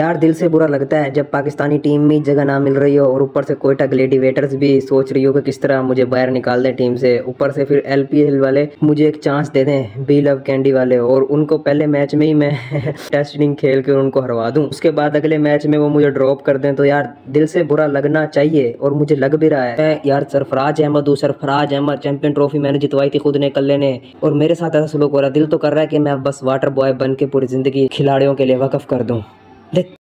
यार दिल से बुरा लगता है जब पाकिस्तानी टीम में जगह ना मिल रही हो और ऊपर से कोयटा ग्लेडिएटर्स भी सोच रही हो कि किस तरह मुझे बाहर निकाल दें टीम से। ऊपर से फिर एलपीएल वाले मुझे एक चांस दे दें, बी लव कैंडी वाले, और उनको पहले मैच में ही मैं टेस्ट इनिंग खेल कर उनको हरवा दूं, उसके बाद अगले मैच में वो मुझे ड्रॉप कर दें, तो यार दिल से बुरा लगना चाहिए और मुझे लग भी रहा है। मैं यार सरफराज अहमद हूँ, सरफराज अहमद, चैंपियन ट्रॉफी मैंने जितवाई थी खुद ने कल्ले ने, और मेरे साथ ऐसा सलूक हो रहा है। दिल तो कर रहा है कि मैं बस वाटर बॉय बन के पूरी जिंदगी खिलाड़ियों के लिए वक्फ कर दूं।